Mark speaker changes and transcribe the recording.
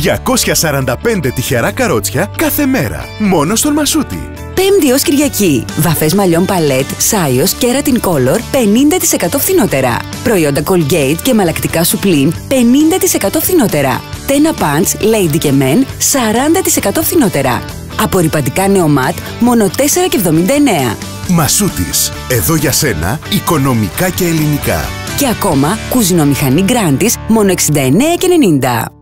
Speaker 1: 245 τυχερά καρότσια κάθε μέρα. Μόνο στον Μασούτη.
Speaker 2: Πέμπτη ως Κυριακή. Βαφές μαλλιών παλέτ, Σάιος, Keratin Color 50% φθηνότερα. Προϊόντα Colgate και μαλακτικά Supreme 50% φθηνότερα. Τένα Pants, Lady και Men 40% φθηνότερα. Απορρυπαντικά Neomat μόνο 4,79.
Speaker 1: Μασούτης. Εδώ για σένα, οικονομικά και ελληνικά.
Speaker 2: Και ακόμα κουζινομηχανή Grandis μόνο 69,90.